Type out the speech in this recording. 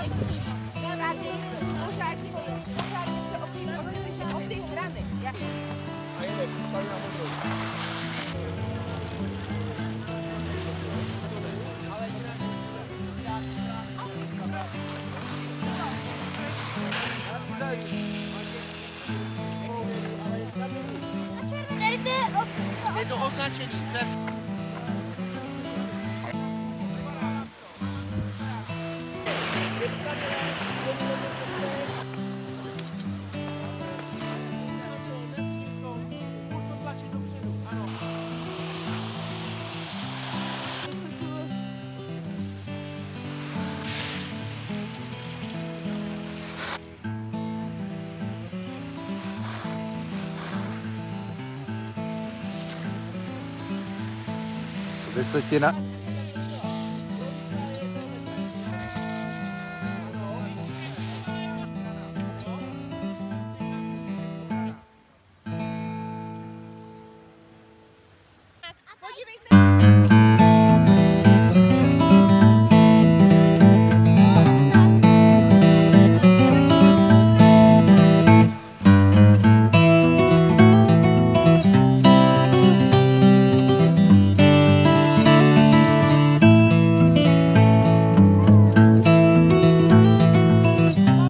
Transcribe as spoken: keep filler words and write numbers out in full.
Pořádně, pořádně, pořádně se opřít o ty, o ty hrany. A jede, tady na modrou. Je to označení přes... Desetina.